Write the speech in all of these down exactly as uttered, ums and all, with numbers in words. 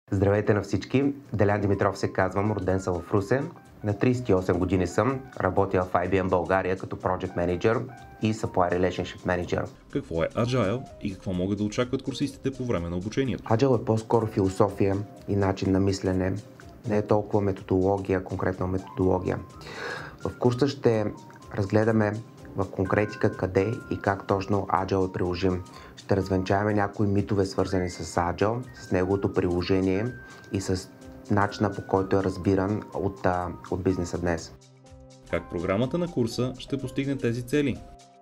Здравейте на всички! Делян Димитров се казвам, роден съм в Русе. На трийсет и осем години съм, работя в Ай Би Ем България като Project Manager и Supply Relationship Manager. Какво е Agile и какво могат да очакват курсистите по време на обучението? Agile е по-скоро философия и начин на мислене. Не е толкова методология, конкретна методология. В курса ще разгледаме в конкретика къде и как точно Agile е приложим. Ще развенчаваме някои митове, свързани с Agile, с неговото приложение и с начина, по който е разбиран от, от бизнеса днес. Как програмата на курса ще постигне тези цели?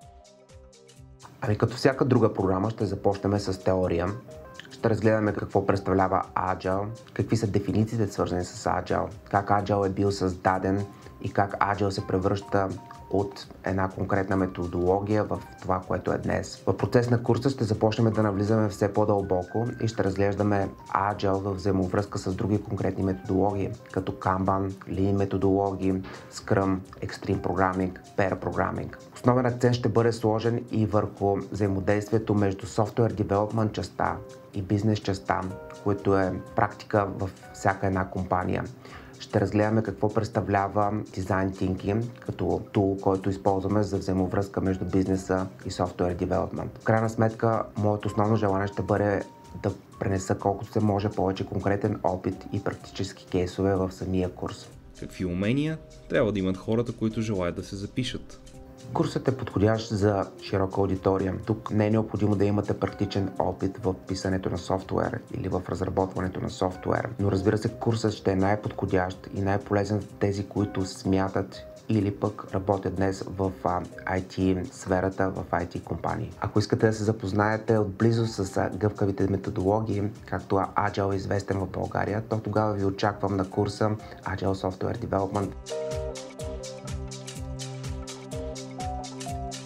Ами като всяка друга програма ще започнем с теория. Ще разгледаме какво представлява Agile, какви са дефинициите свързани с Agile, как Agile е бил създаден и как Agile се превръща от една конкретна методология в това, което е днес. В процес на курса ще започнем да навлизаме все по-дълбоко и ще разглеждаме Agile в взаимовръзка с други конкретни методологии, като Kanban, Lean методологии, Scrum, Extreme Programming, Pair Programming. Основен акцент ще бъде сложен и върху взаимодействието между Software Development частта и бизнес частта, което е практика в всяка една компания. Ще разгледаме какво представлява Design Thinking като тул, който използваме за взаимовръзка между бизнеса и Software Development. В крайна сметка, моето основно желание ще бъде да пренеса колкото се може повече конкретен опит и практически кейсове в самия курс. Какви умения трябва да имат хората, които желаят да се запишат? Курсът е подходящ за широка аудитория. Тук не е необходимо да имате практичен опит в писането на софтуер или в разработването на софтуер. Но разбира се, курсът ще е най-подходящ и най-полезен за тези, които смятат или пък работят днес в Ай Ти сферата, в Ай Ти компании. Ако искате да се запознаете отблизо с гъвкавите методологии, както Agile е известен в България, то тогава ви очаквам на курса Agile Software Development.